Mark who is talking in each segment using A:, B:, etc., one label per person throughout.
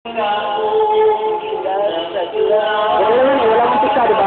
A: Wala akong pisa, di ba?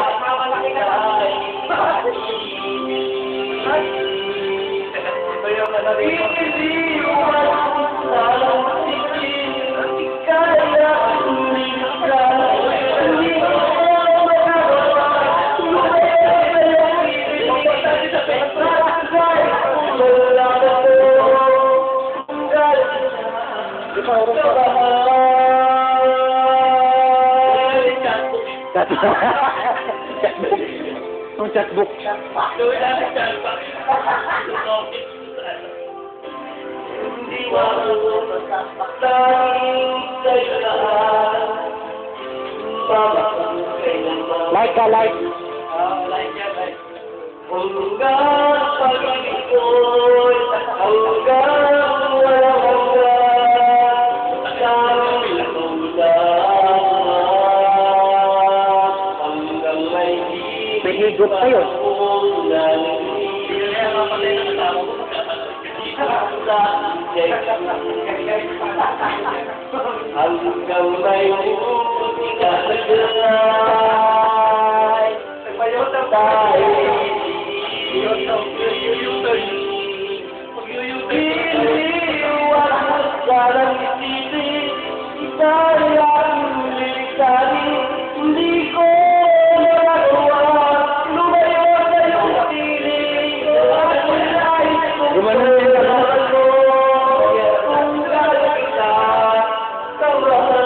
A: Ang chatbook. Like ka, like. Hanggang pag-ibig ko'y hanggang walang hanggan sa hanggang may higot pa yun. Hanggang may buti ka sa gulay tayo iliwan sa langit-isip ika'y aking lilikari hindi ko nagagawa lumayo sa iyong piling at nais kong pagkakas ko kung kaya kita kamahal.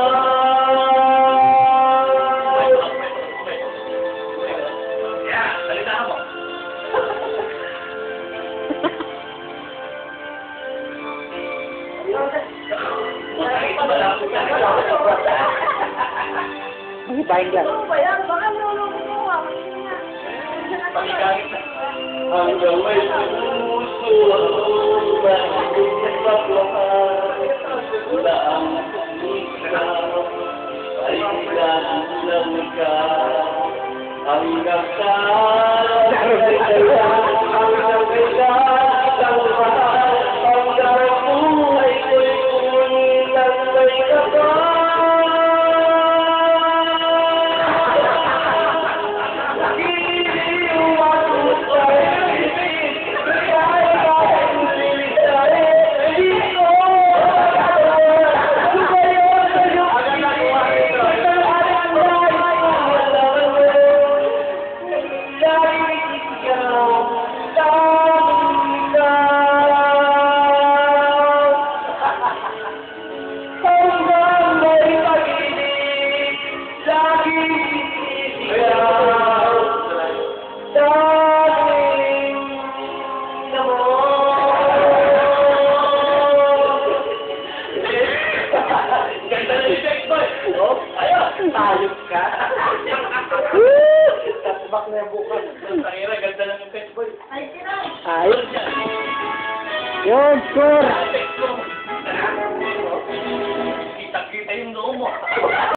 A: Mahipain lang. Hanggang may puso ang mahigit na pagmamahal na ang ikaw ay lang ka hanggang sa hanggang kitang mahal hanggang buhay ko'y kunin ng may kapal. Tayog ka. Tatbak na yung bukas. Tangina, ganda lang yung pet boy. Ayos. Yun, sure.